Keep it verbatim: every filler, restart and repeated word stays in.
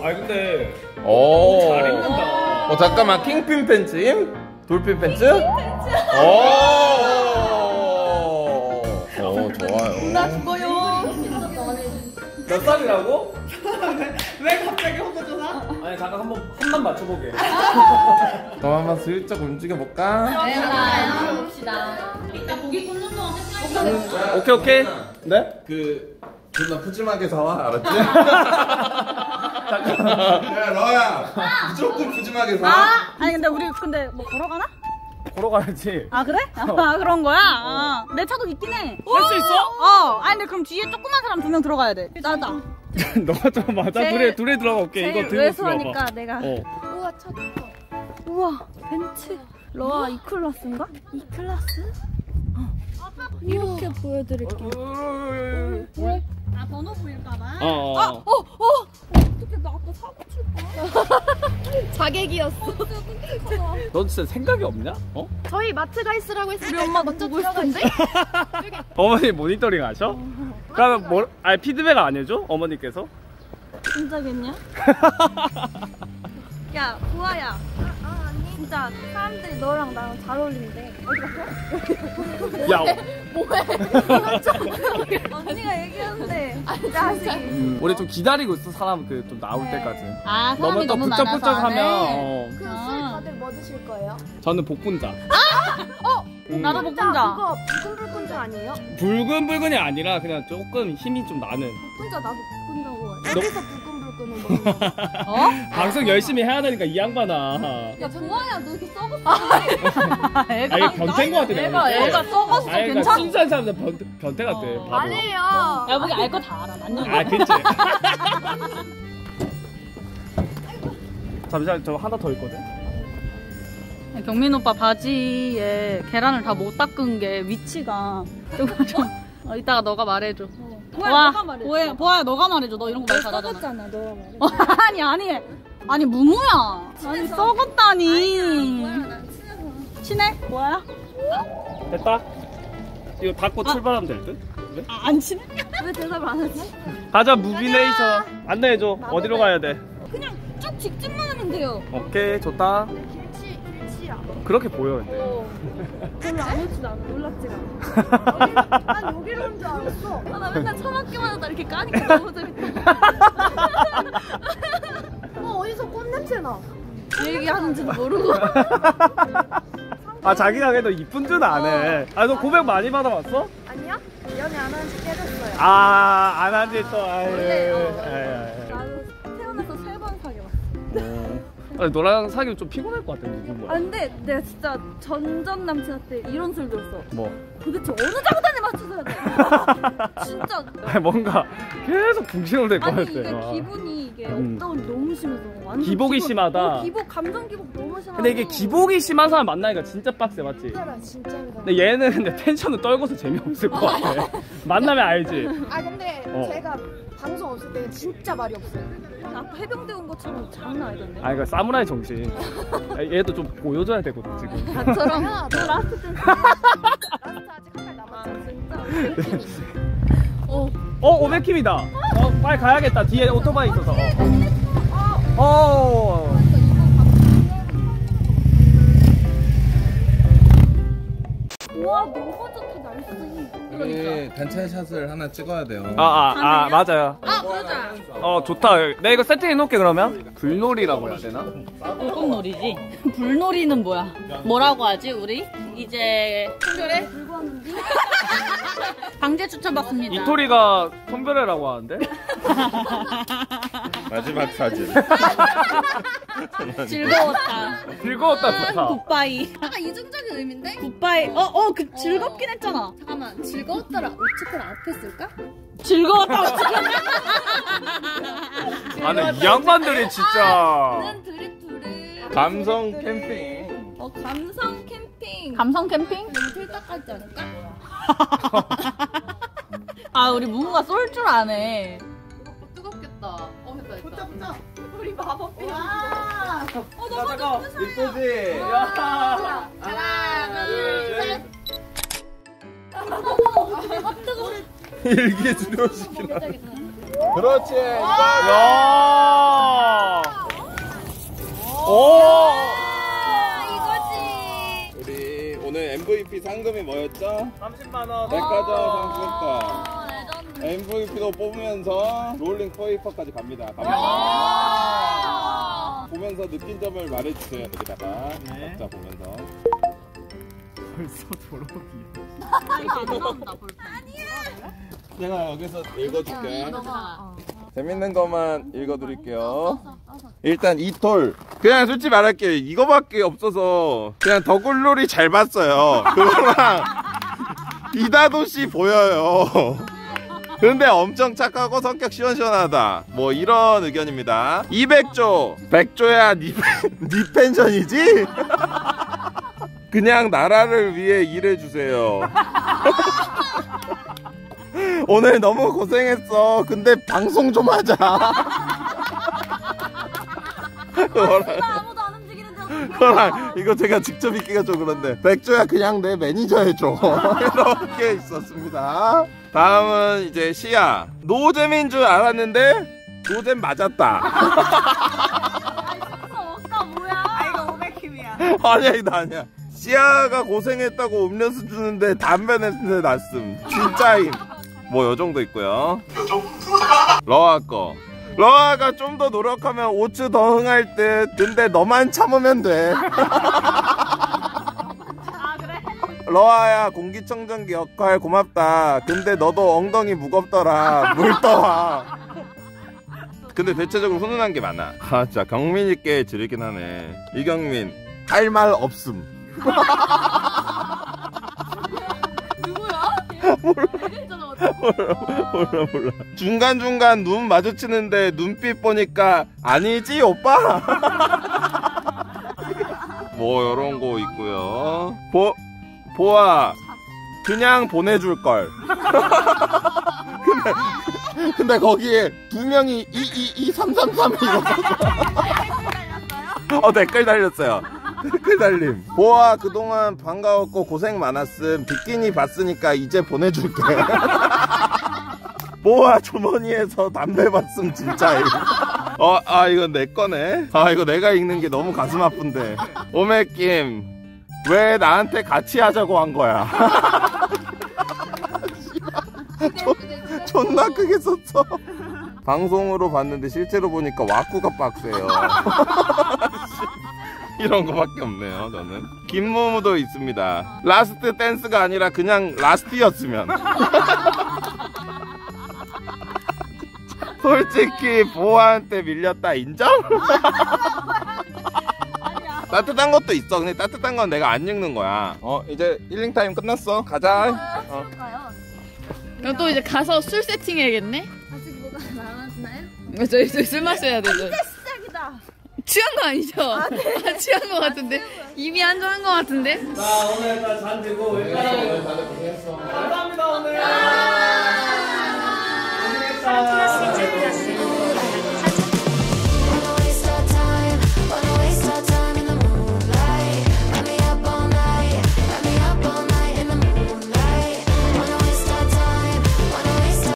아 근데 오. 잘 입는다. 어 잠깐만 킹핀 팬츠임? 돌핀 팬츠? 오. 오 좋아요. 나 죽어요. 몇 살이라고? 왜 갑자기 혼자 전화? 아니 잠깐 한번 한번 맞춰보게. 그럼 한번 슬쩍 움직여 볼까? 네, 한번 봅시다. 일단 고기 굽는 동안 헷갈리는 오케이 오케이. 네? 그 존나 푸짐하게 사와 알았지? 야 러야 무조건 푸짐하게 사. 아, 아니 근데 우리 근데 뭐 걸어가나? 걸어가야지. 아 그래? 아 그런 거야? 아, 내 차도 있긴 해. 할 수 있어? 어. 아니 근데 그럼 뒤에 조그만 사람 두 명 들어가야 돼. 나다. 너가 좀 맞아. 제일- 둘에 둘에 들어가 올게. 이거 제일 들고 외소하니까 있어봐. 내가. 어. 우와 차 좋다. 우와 벤츠. 러아 이 클래스인가? 이 클래스? 어. 이렇게 보여드릴게요. 왜? 아 번호 보일까봐. 어. 어. 아, 어, 어. 어떻게 나 아까 사고 칠 뻔. 자객이었어. 너 진짜 생각이 없냐? 어? 저희 마트 가 있으라고 했을 우리 때 엄마 먼저 보고 들어가 있던데? 어머니 모니터링 하셔? 그러면 뭐? 아니 피드백 안 해줘? 어머니께서? 진짜겠냐? 야, 보아야. 아 아니 진짜 사람들이 너랑 나랑 잘 어울린대. 야. 언니가 얘기하는데. 자식이. 음, 우리 좀 기다리고 있어 사람 그 좀 나올 네. 때까지. 아, 너무 사람이 또 너무 북적북적하면 많아서. 어. 그 술 아. 다들 뭐 드실 거예요? 저는 복분자. 음. 나도 복분자. 그거 부근불근자 아니에요? 붉은 붉은이 아니라 그냥 조금 힘이 좀 나는. 복분자 나도 복분자고. 여기서 부근불근을 먹는 거. 어? 방송 열심히 해야 되니까 이 양반아. 야, 보아야, 너 이렇게 썩었어. 아 이게 변태인 것 같아. 내가 애가, 볼 때. 애가 썩었어. 아, 그러니까 괜찮아. 순수한 사람들 변태, 변태 같아. 어. 바보. 아니에요. 야, 우리 알 거 다 알아. 난 아 그치. 잠시만 저 하나 더 있거든. 경민 오빠 바지에 계란을 다 못 닦은 게 위치가 조금 좀. 어, 이따가 너가 말해줘. 보아, 보아, 보아야, 너가 말해줘. 너 이런 거 말 잘하잖아. 썩었잖아, 너가 말해. 아니, 아니. 아니, 무무야. 아니, 썩었다니. 친해? 뭐야? 됐다. 이거 닫고 출발하면 될 듯? 그래? 아, 안 친해? 왜 대답을 안 하지? 가자 무비네이션. 안내해줘. 어디로 가야 돼? 그냥 쭉 직진만 하면 돼요. 오케이 좋다. 길치 길치야. 그렇게 보여 근데. 별로 안 오지도 않아. 놀랍지가 않아. 난 여기로 온 줄 알았어. 아, 나 맨날 처맞기만 하다 이렇게 까니까 너무 재밌다. 어 어디서 꽃 냄새 나. 얘기하는지도 모르고. 아 자기가 그래도 이쁜 줄 아네. 아 너 고백 많이 받아봤어? 아니야? 연애 안 한 지 깨졌어요. 아 안 한지 또 아유. 원래, 어. 아유, 아유. 나도 태어나서 세 번 사귀었어. 어. 아니, 너랑 사귀면 좀 피곤할 것 같은데 지금 아 뭐야? 근데 내가 진짜 전전 남친한테 이런 소리 들었어. 뭐? 도대체 어느 장단에 맞춰서 해야 돼? 진짜. 아니 뭔가 계속 붕신을 댈것 아니 같아. 이게 어. 기분이 이게 음. 업다운이 너무 심해서 완전 기복이 기복, 심하다. 어, 기복 감정 기복 너무 심하고. 근데 이게 기복이 심한 사람 만나니까 진짜 빡세 맞지? 힘들어 진짜 힘들어. 근데 얘는 근데 텐션을 떨고서 재미없을 것 같아. 만나면 알지? 아 근데 어. 제가 방송 없을 때 진짜 말이 없어요. 아까 해병대 온 것처럼 장난 아니던데. 아 이거 사무라이 정신. 얘도 좀 보여줘야 되거든 지금. 나처럼. 야, 너 라스트 댄스. 라스트 아직 한 달 남았잖아. 진짜. 어. 어 오백킴이다. 어 빨리 가야겠다. 뒤에 오토바이 있어서. 어. 어. 와 너무 좋다 날씨. 우리 단체 샷을 하나 찍어야 돼요. 아아 아, 아, 맞아요. 아 그러자. 어 좋다. 내가 이거 세팅해 놓을게 그러면. 불놀이라고 해야 되나? 불꽃놀이지. 불놀이는 뭐야? 뭐라고 하지 우리? 이제 그래? 불고 하는데? 방제 추천 받습니다. 이토리가 통별회라고 하는데? 마지막 사진. 즐거웠다. 즐거웠다 좋다. 굿바이. 약간 이중적인 의미인데? 굿바이. 어, 어, 그 즐겁긴 했잖아. 잠깐만 즐거웠더라 오츠크를 앞에 쓸까? 즐거웠다. 아니 이 양반들이 진짜. 는 둘이 둘이 감성 캠핑. 어 감성 캠핑 감성 캠핑? 너무 틀딱하지 않을까? 아, 우리 무궁가 쏠 줄 아네. 뜨겁겠다. 어 했다 했다. 붙자. 우리 마법비. 와. 어 너무 잠깐 이쁘지? 야. 하나 둘 셋. 일기 주료시키나. 그렇지. 야. 우리 상금이 뭐였죠? 삼십만 원. 백화점 상품권. 어, 레전드. 엠브이피도 뽑으면서 롤링 페이퍼까지 갑니다. 갑니다. 보면서 느낀 점을 말해주세요. 여기다가 네. 각자 보면서. 벌써 졸업이. 내가 여기서 읽어줄게. 너가. 재밌는 것만 읽어드릴게요. 일단 이톨. 그냥 솔직히 말할게요. 이거밖에 없어서 그냥 더글놀이 잘 봤어요. 그거랑 이다도씨 보여요. 근데 엄청 착하고 성격 시원시원하다. 뭐 이런 의견입니다. 이백 조. 백 조야 니, 니 펜션이지? 그냥 나라를 위해 일해주세요. 오늘 너무 고생했어. 근데 방송 좀 하자. 그거랑, 아무도 안 움직이는데 어떡해. 그거랑 이거 제가 직접 읽기가 좀 그런데 백조야 그냥 내 매니저 해줘. 이렇게 있었습니다. 다음은 이제 시야. 노잼인 줄 알았는데 노잼 맞았다. 아까 뭐야? 아 이거 오백킴이야. 아니야 이거 아니야. 시아가 고생했다고 음료수 주는데 담배 냄새 났음. 진짜임. 뭐 요정도 있고요. 러아 거. 러아가 좀 더 노력하면 오츠 더 흥할 듯. 근데 너만 참으면 돼. 아 그래? 러아야 공기청정기 역할 고맙다. 근데 너도 엉덩이 무겁더라. 물 떠와. 근데 대체적으로 훈훈한 게 많아. 아 진짜 경민이께 지르긴 하네. 이경민 할 말 없음. 누구야? 몰라. 진짜 어떡해. 몰라 몰라. 중간중간 눈 마주치는데 눈빛 보니까 아니지 오빠? 뭐 요런 거 있고요. 보 보아 그냥 보내줄걸. 근데 근데 거기에 두 명이 이이이 삼삼삼 이거 어 댓글 달렸어요. 댓글 달림. 보아 그동안 반가웠고 고생 많았음. 비키니 봤으니까 이제 보내줄게. 보아 주머니에서 담배 봤음 진짜임. 어, 아 이건 내 거네. 아 이거 내가 읽는 게 너무 가슴 아픈데. 오메킴 왜 나한테 같이 하자고 한 거야. 존, 존나 크게 썼어. 방송으로 봤는데 실제로 보니까 와꾸가 빡세요. 이런 거밖에 없네요. 저는 김무무도 있습니다. 라스트 댄스가 아니라 그냥 라스트였으면. 솔직히 보아한테 밀렸다 인정? 따뜻한 것도 있어. 근데 따뜻한 건 내가 안 읽는 거야. 어 이제 힐링 타임 끝났어. 가자. 어. 그럼 또 이제 가서 술 세팅해야겠네? 아직 뭐가 남았나요? 저희 술 마셔야 되죠. 시작이다. 취한 거 아니죠? 아, 네. 취한 거 같은데? 이미 한잔한 거 같은데? 자 오늘 다 잔지고 일단 감사합니다 오늘. 고생했다.